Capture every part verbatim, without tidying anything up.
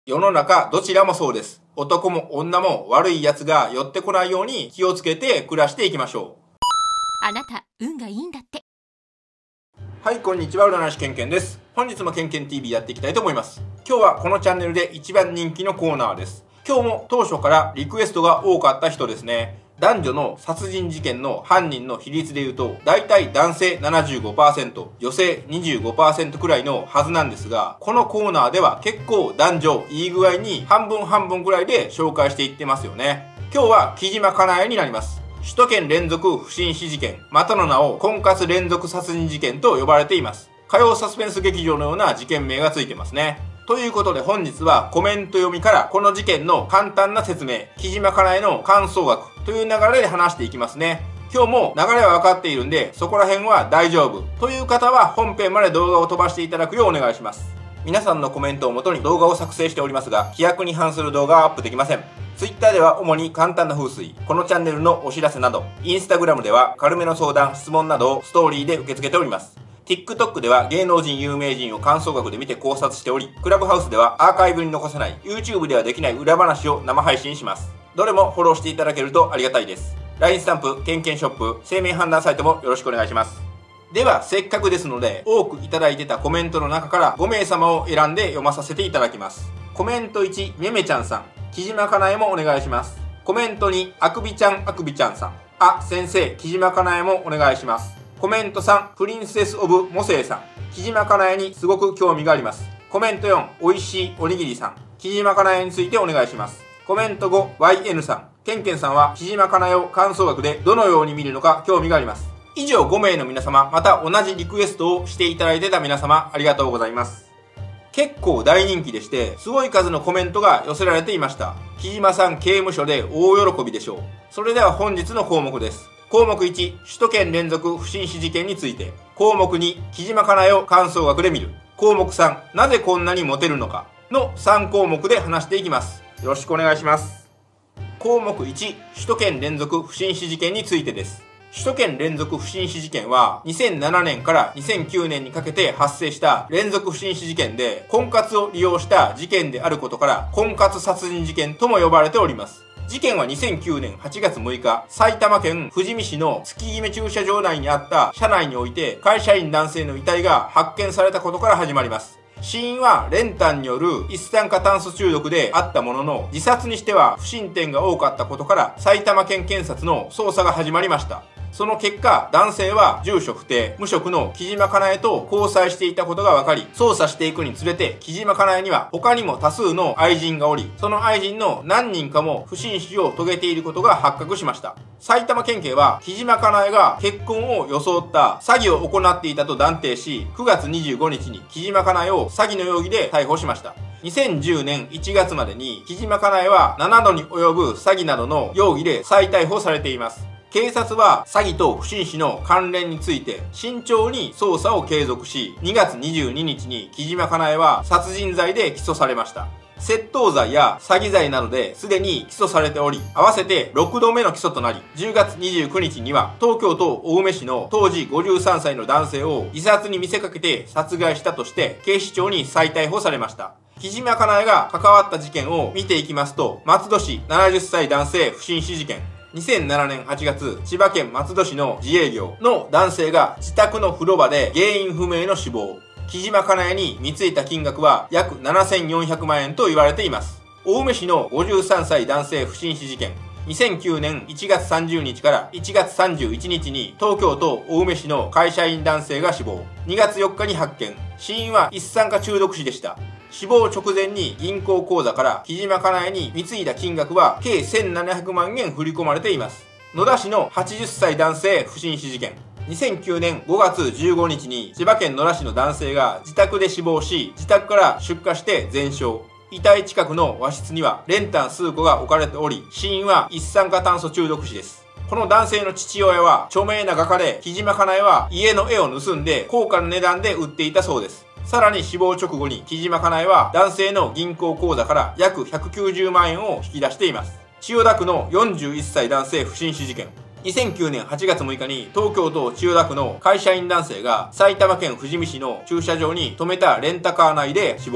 世の中どちらもそうです。男も女も悪い奴が寄ってこないように気をつけて暮らしていきましょう。 あなた、運がいいんだって。 はい、こんにちは。占い師けんけんです。本日もけんけん ティーブイ やっていきたいと思います。今日はこのチャンネルで一番人気のコーナーです。今日も当初からリクエストが多かった人ですね。男女の殺人事件の犯人の比率でいうと、だいたい男性 ななじゅうごパーセント、女性 にじゅうごパーセント くらいのはずなんですが、このコーナーでは結構男女いい具合に半分半分くらいで紹介していってますよね。今日は木島かなえになります。首都圏連続不審死事件、またの名を婚活連続殺人事件と呼ばれています。火曜サスペンス劇場のような事件名がついてますね。ということで本日はコメント読みからこの事件の簡単な説明、木島かなえの感想学という流れで話していきますね。今日も流れは分かっているんで、そこら辺は大丈夫という方は本編まで動画を飛ばしていただくようお願いします。皆さんのコメントをもとに動画を作成しておりますが、規約に反する動画はアップできません。Twitter では主に簡単な風水、このチャンネルのお知らせなど、Instagram では軽めの相談、質問などをストーリーで受け付けております。TikTok では芸能人有名人を感想学で見て考察しており、クラブハウスではアーカイブに残せない YouTube ではできない裏話を生配信します。どれもフォローしていただけるとありがたいです。ライン スタンプ、ケンケンショップ、生命判断サイトもよろしくお願いします。ではせっかくですので、多くいただいてたコメントの中からごめいさまを選んで読まさせていただきます。コメントいち、めめちゃんさん、木島かなえもお願いします。コメントに、あくびちゃんあくびちゃんさん、あ、先生、木島かなえもお願いします。コメントさん、プリンセスオブモセイさん、木島かなえにすごく興味があります。コメントよん、おいしいおにぎりさん、木島かなえについてお願いします。コメントご、ワイエヌ さん、けんけんさんは木島かなえを感想学でどのように見るのか興味があります。以上ごめいの皆様、また同じリクエストをしていただいてた皆様、ありがとうございます。結構大人気でして、すごい数のコメントが寄せられていました。木島さん刑務所で大喜びでしょう。それでは本日の項目です。項目いち、首都圏連続不審死事件について。項目に、木島かなえを感想学で見る。項目さん、なぜこんなにモテるのかのさん項目で話していきます。よろしくお願いします。項目いち、首都圏連続不審死事件についてです。首都圏連続不審死事件はにせんななねんからにせんきゅうねんにかけて発生した連続不審死事件で、婚活を利用した事件であることから婚活殺人事件とも呼ばれております。事件はにせんきゅうねんはちがつむいか、埼玉県富士見市の月決め駐車場内にあった車内において会社員男性の遺体が発見されたことから始まります。死因は練炭による一酸化炭素中毒であったものの、自殺にしては不審点が多かったことから埼玉県検察の捜査が始まりました。その結果、男性は住所不定、無職の木島かなえと交際していたことが分かり、捜査していくにつれて、木島かなえには他にも多数の愛人がおり、その愛人の何人かも不審死を遂げていることが発覚しました。埼玉県警は、木島かなえが結婚を装った詐欺を行っていたと断定し、くがつにじゅうごにちに木島かなえを詐欺の容疑で逮捕しました。にせんじゅうねんいちがつまでに、木島かなえはななどに及ぶ詐欺などの容疑で再逮捕されています。警察は詐欺と不審死の関連について慎重に捜査を継続し、にがつにじゅうににちに木島かなえは殺人罪で起訴されました。窃盗罪や詐欺罪などですでに起訴されており、合わせてろくどめの起訴となり、じゅうがつにじゅうくにちには東京都青梅市の当時ごじゅうさんさいの男性を自殺に見せかけて殺害したとして警視庁に再逮捕されました。木島かなえが関わった事件を見ていきますと、松戸市ななじゅっさい男性不審死事件、にせんななねんはちがつ、千葉県松戸市の自営業の男性が自宅の風呂場で原因不明の死亡。木島かなえに貢いた金額は約ななせんよんひゃくまんえんと言われています。青梅市のごじゅうさんさい男性不審死事件。にせんきゅうねんいちがつさんじゅうにちからいちがつさんじゅういちにちに東京都青梅市の会社員男性が死亡。にがつよっかに発見。死因は一酸化中毒死でした。死亡直前に銀行口座から木島かなえに貢いだ金額は計せんななひゃくまんえん振り込まれています。野田市のはちじゅっさい男性不審死事件。にせんきゅうねんごがつじゅうごにちに千葉県野田市の男性が自宅で死亡し、自宅から出火して全焼。遺体近くの和室には練炭数個が置かれており、死因は一酸化炭素中毒死です。この男性の父親は著名な画家で、木島かなえは家の絵を盗んで高価な値段で売っていたそうです。さらに死亡直後に木島かなえは男性の銀行口座から約ひゃくきゅうじゅうまんえんを引き出しています。千代田区のよんじゅういっさい男性不審死事件。にせんきゅうねんはちがつむいかに東京都千代田区の会社員男性が埼玉県富士見市の駐車場に停めたレンタカー内で死亡。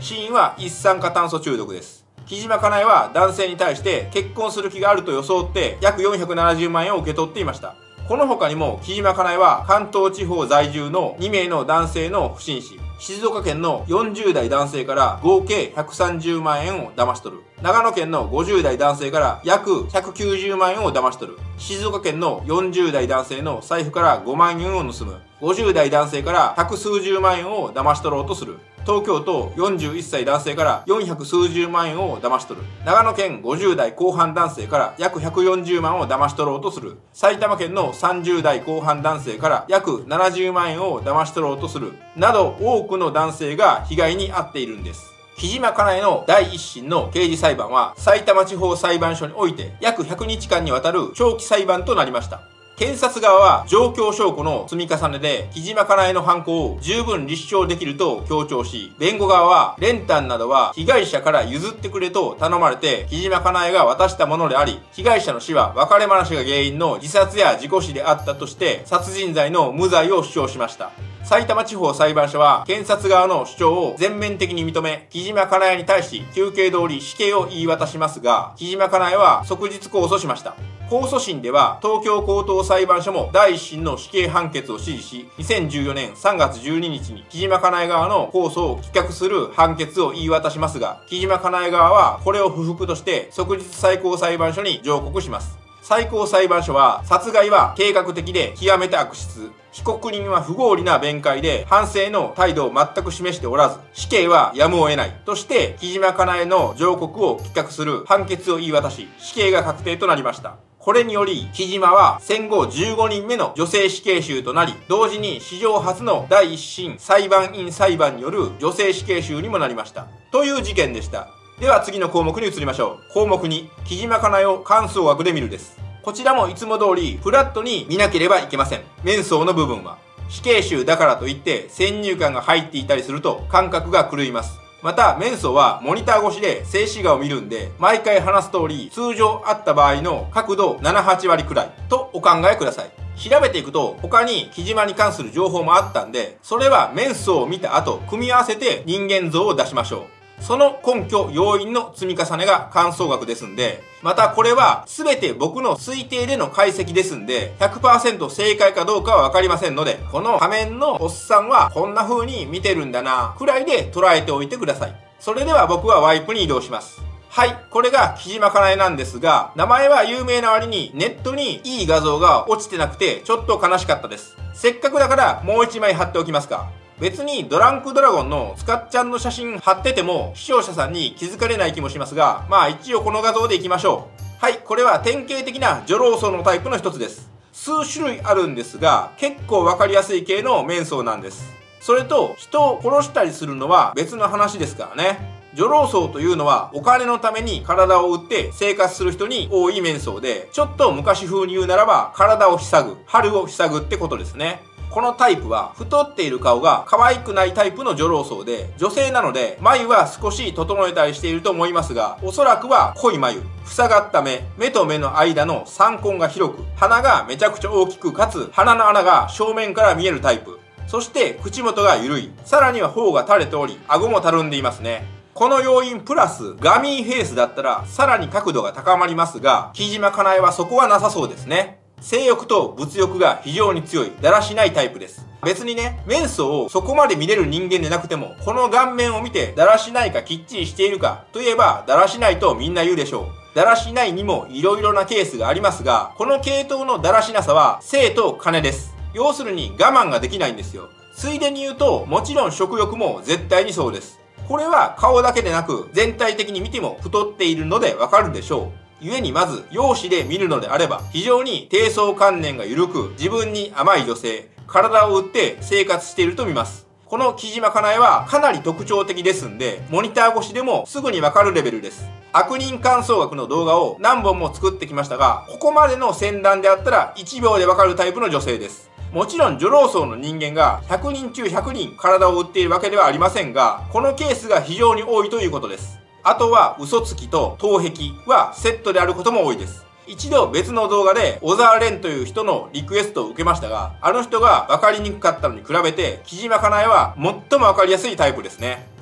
死因は一酸化炭素中毒です。木島かなえは男性に対して結婚する気があると装って約よんひゃくななじゅうまんえんを受け取っていました。この他にも木島かなえは関東地方在住のにめいの男性の不審死、静岡県のよんじゅうだい男性から合計ひゃくさんじゅうまんえんを騙し取る。長野県のごじゅうだい男性から約ひゃくきゅうじゅうまんえんを騙し取る。静岡県のよんじゅうだい男性の財布からごまんえんを盗む。ごじゅうだい男性から百数十万円を騙し取ろうとする。東京都よんじゅういっさい男性からよんひゃく数十万円を騙し取る。長野県ごじゅうだいこう半男性から約ひゃくよんじゅうまんを騙し取ろうとする。埼玉県のさんじゅうだいこう半男性から約ななじゅうまんえんを騙し取ろうとする。など多くの男性が被害に遭っているんです。木島かなえのだい一審の刑事裁判はさいたま地方裁判所において約ひゃくにちかんにわたる長期裁判となりました。検察側は状況証拠の積み重ねで木島かなえの犯行を十分立証できると強調し、弁護側は練炭などは被害者から譲ってくれと頼まれて木島かなえが渡したものであり、被害者の死は別れ話が原因の自殺や事故死であったとして殺人罪の無罪を主張しました。さいたま地方裁判所は検察側の主張を全面的に認め、木島かなえに対し求刑通り死刑を言い渡しますが、木島かなえは即日控訴しました。控訴審では東京高等裁判所もだい一審の死刑判決を支持し、にせんじゅうよねんさんがつじゅうににちに木島かなえ側の控訴を棄却する判決を言い渡しますが、木島かなえ側はこれを不服として即日最高裁判所に上告します。最高裁判所は殺害は計画的で極めて悪質、被告人は不合理な弁解で反省の態度を全く示しておらず、死刑はやむを得ないとして木島かなえの上告を棄却する判決を言い渡し、死刑が確定となりました。これにより木島は戦後じゅうごにんめの女性死刑囚となり、同時に史上初のだい一審裁判員裁判による女性死刑囚にもなりましたという事件でした。では次の項目に移りましょう。項目に、木島かなえを感想学で見るです。こちらもいつも通りフラットに見なければいけません。面相の部分は死刑囚だからといって先入観が入っていたりすると感覚が狂います。また面相はモニター越しで静止画を見るんで、毎回話す通り通常あった場合の角度なな、はちわりくらいとお考えください。調べていくと他に木島に関する情報もあったんで、それは面相を見た後組み合わせて人間像を出しましょう。その根拠要因の積み重ねが感想学ですんで、またこれは全て僕の推定での解析ですんで ひゃくパーセント 正解かどうかは分かりませんので、この仮面のおっさんはこんな風に見てるんだなくらいで捉えておいてください。それでは僕はワイプに移動します。はい、これが木島かなえなんですが、名前は有名な割にネットにいい画像が落ちてなくてちょっと悲しかったです。せっかくだからもう一枚貼っておきますか。別にドランクドラゴンのスカッちゃんの写真貼ってても視聴者さんに気づかれない気もしますが、まあ一応この画像でいきましょう。はい、これは典型的な女老僧のタイプの一つです。数種類あるんですが、結構わかりやすい系の面相なんです。それと人を殺したりするのは別の話ですからね。女老僧というのはお金のために体を売って生活する人に多い面相で、ちょっと昔風に言うならば体を塞ぐ、春を塞ぐってことですね。このタイプは太っている顔が可愛くないタイプの女老僧で、女性なので眉は少し整えたりしていると思いますが、おそらくは濃い眉、塞がった目、目と目の間の三根が広く、鼻がめちゃくちゃ大きく、かつ鼻の穴が正面から見えるタイプ。そして口元が緩い、さらには頬が垂れており顎もたるんでいますね。この要因プラスガミーフェイスだったらさらに角度が高まりますが、木島かなえはそこはなさそうですね。性欲と物欲が非常に強い、だらしないタイプです。別にね、面相をそこまで見れる人間でなくても、この顔面を見てだらしないかきっちりしているかといえばだらしないとみんな言うでしょう。だらしないにも色々なケースがありますが、この系統のだらしなさは性と金です。要するに我慢ができないんですよ。ついでに言うと、もちろん食欲も絶対にそうです。これは顔だけでなく全体的に見ても太っているのでわかるでしょう。故にまず容姿で見るのであれば、非常に低層観念が緩く自分に甘い女性、体を売って生活していると見ます。この木島かなえはかなり特徴的ですんで、モニター越しでもすぐにわかるレベルです。悪人感想学の動画を何本も作ってきましたが、ここまでの先段であったらいちびょうでわかるタイプの女性です。もちろん女老僧の人間がひゃくにんちゅうひゃくにん体を売っているわけではありませんが、このケースが非常に多いということです。あとは嘘つきと盗癖はセットであることも多いです。一度別の動画で小沢蓮という人のリクエストを受けましたが、あの人が分かりにくかったのに比べて木島かなえは最も分かりやすいタイプですね。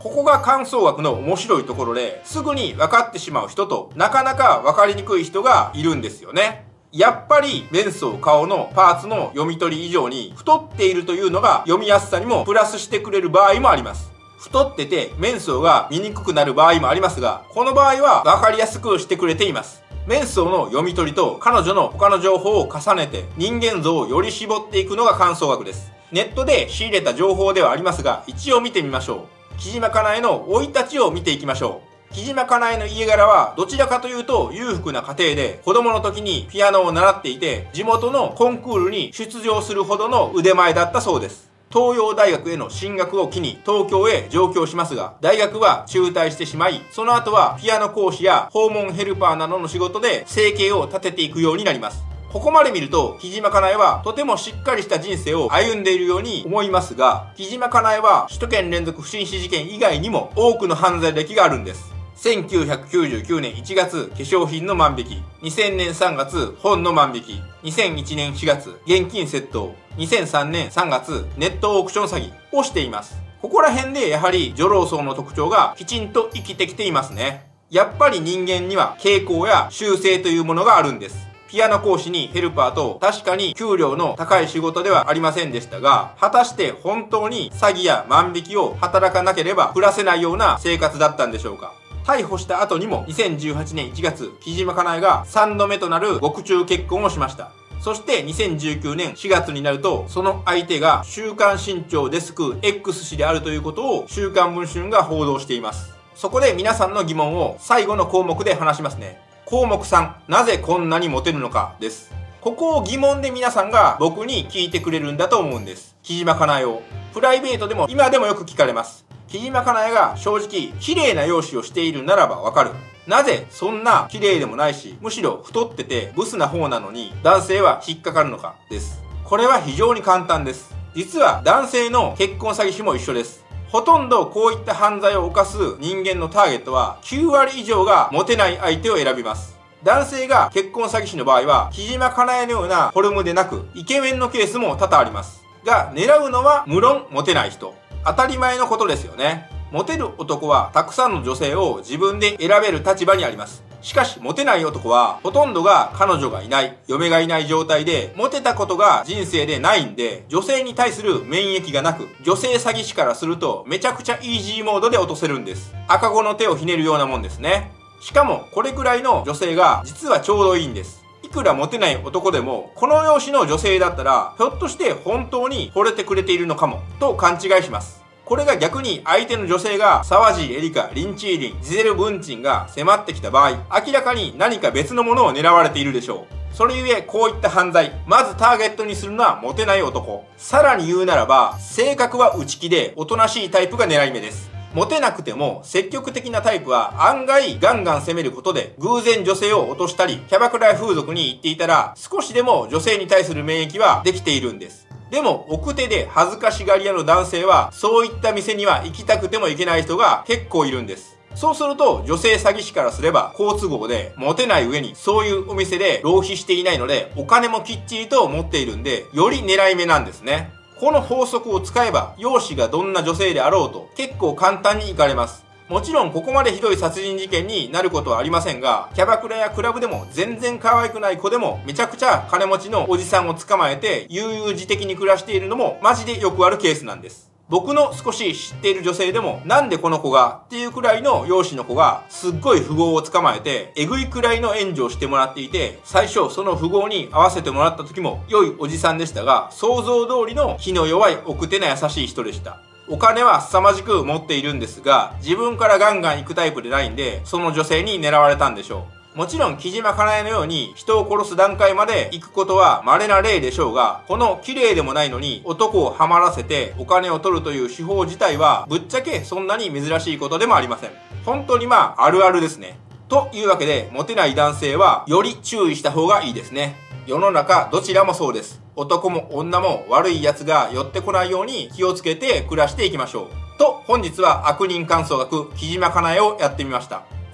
ここが観相学の面白いところで、すぐに分かってしまう人と、なかなか分かりにくい人がいるんですよね。やっぱり、面相顔のパーツの読み取り以上に、太っているというのが読みやすさにもプラスしてくれる場合もあります。太ってて面相が見にくくなる場合もありますが、この場合は分かりやすくしてくれています。面相の読み取りと彼女の他の情報を重ねて人間像をより絞っていくのが観相学です。ネットで仕入れた情報ではありますが、一応見てみましょう。木島かなえの生い立ちを見ていきましょう。木島かなえの家柄はどちらかというと裕福な家庭で、子供の時にピアノを習っていて、地元のコンクールに出場するほどの腕前だったそうです。東洋大学への進学を機に東京へ上京しますが、大学は中退してしまい、その後はピアノ講師や訪問ヘルパーなどの仕事で生計を立てていくようになります。ここまで見ると、木島かなえはとてもしっかりした人生を歩んでいるように思いますが、木島かなえは首都圏連続不審死事件以外にも多くの犯罪歴があるんです。せんきゅうひゃくきゅうじゅうきゅうねんいちがつ、化粧品の万引き。にせんねんさんがつ、本の万引き。にせんいちねんしがつ、現金窃盗。にせんさんねんさんがつ、ネットオークション詐欺をしています。ここら辺でやはり女郎層の特徴がきちんと生きてきていますね。やっぱり人間には傾向や習性というものがあるんです。ピアノ講師にヘルパーと確かに給料の高い仕事ではありませんでしたが、果たして本当に詐欺や万引きを働かなければ暮らせないような生活だったんでしょうか。逮捕した後にもにせんじゅうはちねんいちがつ、木島かなえがさんどめとなる獄中結婚をしました。そしてにせんじゅうきゅうねんしがつになると、その相手が週刊新潮デスク X 氏であるということを週刊文春が報道しています。そこで皆さんの疑問を最後の項目で話しますね。項目さん、なぜこんなにモテるのかです。ここを疑問で皆さんが僕に聞いてくれるんだと思うんです。木島かなえを。プライベートでも今でもよく聞かれます。木島かなえが正直綺麗な容姿をしているならばわかる。なぜそんな綺麗でもないし、むしろ太っててブスな方なのに男性は引っかかるのかです。これは非常に簡単です。実は男性の結婚詐欺師も一緒です。ほとんどこういった犯罪を犯す人間のターゲットはきゅうわり以上がモテない相手を選びます。男性が結婚詐欺師の場合は木島かなえのようなフォルムでなくイケメンのケースも多々あります。が、狙うのは無論モテない人。当たり前のことですよね。モテる男はたくさんの女性を自分で選べる立場にあります。しかしモテない男はほとんどが彼女がいない、嫁がいない状態でモテたことが人生でないんで、女性に対する免疫がなく、女性詐欺師からするとめちゃくちゃイージーモードで落とせるんです。赤子の手をひねるようなもんですね。しかもこれくらいの女性が実はちょうどいいんです。いくらモテない男でもこの容姿の女性だったらひょっとして本当に惚れてくれているのかもと勘違いします。これが逆に相手の女性が沢尻エリカ、リンチーリン、ジゼル・ブンチンが迫ってきた場合、明らかに何か別のものを狙われているでしょう。それゆえこういった犯罪、まずターゲットにするのはモテない男。さらに言うならば、性格は内気でおとなしいタイプが狙い目です。モテなくても積極的なタイプは案外ガンガン攻めることで偶然女性を落としたり、キャバクラや風俗に行っていたら少しでも女性に対する免疫はできているんです。でも奥手で恥ずかしがり屋の男性はそういった店には行きたくても行けない人が結構いるんです。そうすると女性詐欺師からすれば好都合で、モテない上にそういうお店で浪費していないのでお金もきっちりと持っているんで、より狙い目なんですね。この法則を使えば容姿がどんな女性であろうと結構簡単に行かれます。もちろんここまでひどい殺人事件になることはありませんが、キャバクラやクラブでも全然可愛くない子でもめちゃくちゃ金持ちのおじさんを捕まえて悠々自適に暮らしているのもマジでよくあるケースなんです。僕の少し知っている女性でも、なんでこの子がっていうくらいの容姿の子がすっごい富豪を捕まえてえぐいくらいの援助をしてもらっていて、最初その富豪に会わせてもらった時も良いおじさんでしたが、想像通りの気の弱い奥手な優しい人でした。お金は凄まじく持っているんですが、自分からガンガン行くタイプでないんで、その女性に狙われたんでしょう。もちろん木島かなえのように人を殺す段階まで行くことは稀な例でしょうが、この綺麗でもないのに男をハマらせてお金を取るという手法自体はぶっちゃけそんなに珍しいことでもありません。本当にまああるあるですね。というわけで、モテない男性はより注意した方がいいですね。世の中どちらもそうです。男も女も悪い奴が寄ってこないように気をつけて暮らしていきましょう。と、本日は悪人観相学木島かなえをやってみました。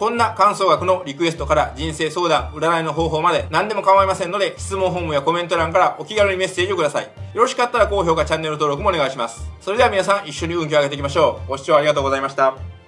こんな感想学のリクエストから人生相談、占いの方法まで何でも構いませんので、質問フォームやコメント欄からお気軽にメッセージをください。よろしかったら高評価、チャンネル登録もお願いします。それでは皆さん一緒に運気を上げていきましょう。ご視聴ありがとうございました。